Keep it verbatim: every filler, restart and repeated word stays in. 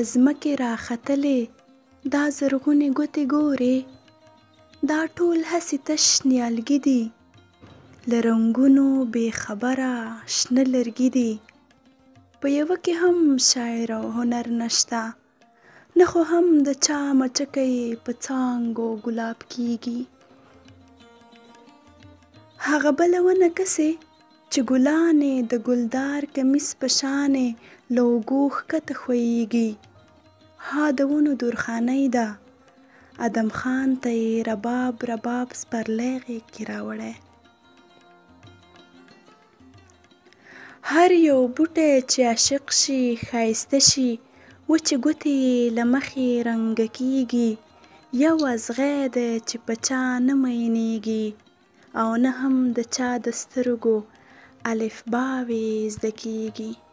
ځمکې راختلې دا زرغونې ګوتې ګورې، دا ټول هسې تش نیالګي دي، له رنګونو بې خبره شنه لرګي دي. په یوه کې هم شاعر او هنر نشته، نه خو هم د چا مچکه په څانګو ګلاب کیږي. هغه بله ونه کسې چې ګلانې د ګلدار کمیس په شانې له اوږو ښکته ښویېږي، ها د ونو درخانۍ ده، ادم خان ته یې رباب رباب سپرلی غېږ کې راوړی. هر یو بوټی چې عاشق شي ښایسته شي، وچې ګوتې یې له مخې رنګه کیږي. یو اغزی دی چې په چا نه میینېږي، او نه هم د چا د سترګو الفباوې زده کیږي.